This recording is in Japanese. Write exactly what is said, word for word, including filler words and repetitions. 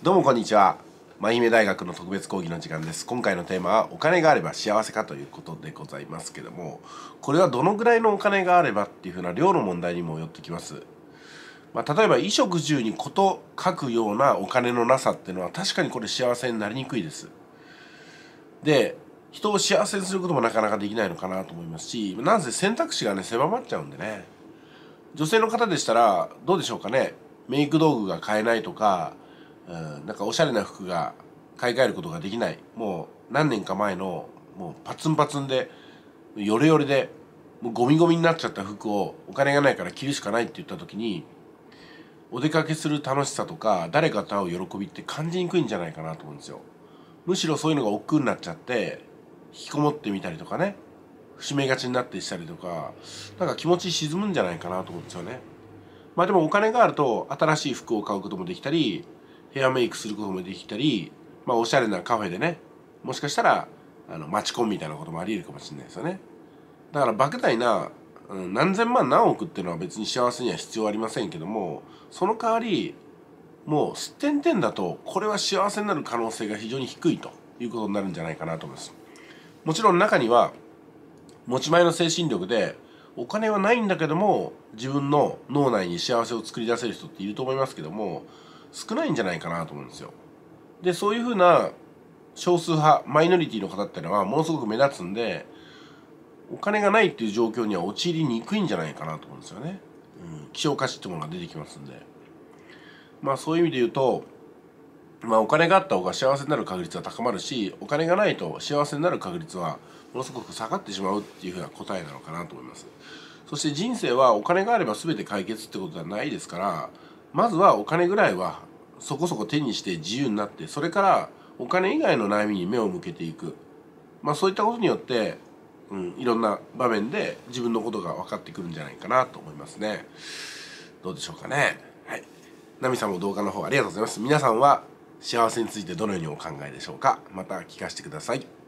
どうもこんにちは。真姫大学の特別講義の時間です。今回のテーマはお金があれば幸せかということでございますけども、これはどのぐらいのお金があればっていうふうな量の問題にもよってきます。まあ、例えば衣食住にこと書くようなお金のなさっていうのは確かにこれ幸せになりにくいです。で、人を幸せにすることもなかなかできないのかなと思いますし、なんせ選択肢がね狭まっちゃうんでね。女性の方でしたらどうでしょうかね。メイク道具が買えないとか、うん、なんかおしゃれな服が買い替えることができない、もう何年か前のもうパツンパツンでヨレヨレでもうゴミゴミになっちゃった服をお金がないから着るしかないって言った時に、お出かけする楽しさとか誰かと会う喜びって感じにくいんじゃないかなと思うんですよ。むしろそういうのが億劫になっちゃって引きこもってみたりとかね、伏し目がちになってしたりとか、なんか気持ち沈むんじゃないかなと思うんですよね。まあでもお金があると新しい服を買うこともできたり、ヘアメイクすることもできたり、まあおしゃれなカフェでね、もしかしたらあのマチコンみたいなこともあり得るかもしれないですよね。だから莫大な、うん、何千万何億っていうのは別に幸せには必要ありませんけども、その代わりもうすってんてんだとこれは幸せになる可能性が非常に低いということになるんじゃないかなと思います。もちろん中には持ち前の精神力でお金はないんだけども自分の脳内に幸せを作り出せる人っていると思いますけども、少ないんじゃないかなと思うんですよ。でそういうふうな少数派マイノリティの方っていうのはものすごく目立つんで、お金がないっていう状況には陥りにくいんじゃないかなと思うんですよね。うん、希少価値ってものが出てきますんで、まあそういう意味で言うと、まあお金があった方が幸せになる確率は高まるし、お金がないと幸せになる確率はものすごく下がってしまうっていうふうな答えなのかなと思います。そして人生はお金があれば全て解決ってことではないですから、まずはお金ぐらいはそこそこ手にして自由になって、それからお金以外の悩みに目を向けていく、まあそういったことによって、うん、いろんな場面で自分のことが分かってくるんじゃないかなと思いますね。どうでしょうかね。はい。ナミさんも動画の方ありがとうございます。皆さんは幸せについてどのようにお考えでしょうか。また聞かせてください。